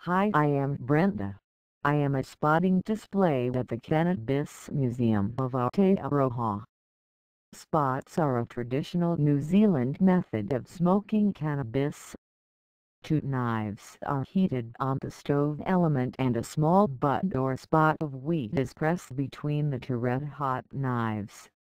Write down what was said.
Hi, I am Brenda. I am a spotting display at the Cannabis Museum of Aotearoa. Spots are a traditional New Zealand method of smoking cannabis. Two knives are heated on the stove element and a small bud or spot of weed is pressed between the two red-hot knives.